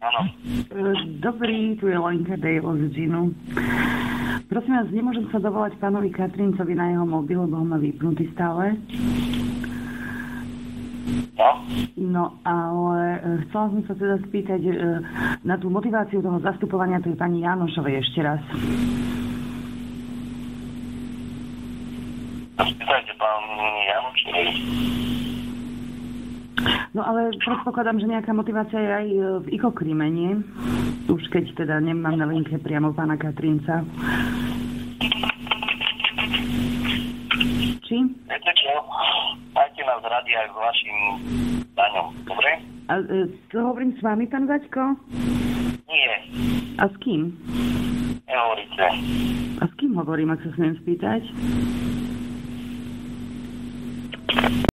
Áno. Dobrý, tu je Lenka Dejlo z Džinu. Prosím vás, nemôžem sa dovolať pánovi Katrincovi na jeho mobil, lebo ho má vypnutý stále. No? No, ale chcela som sa teda spýtať na tú motiváciu toho zastupovania tej pani Jánošovej ešte raz. Spýtajte pán Jánošovej. No ale predpokladám, že nejaká motivácia je aj v Ikokrime, nie? Už keď teda nemám na linke priamo pána Katrinca. Či? Viete čo? Majte nás radi aj s vašim daňom, dobre? A to hovorím s vami, pán Vaďko? Nie. A s kým? Nehovoríte. A s kým hovorím, ak sa smiem spýtať?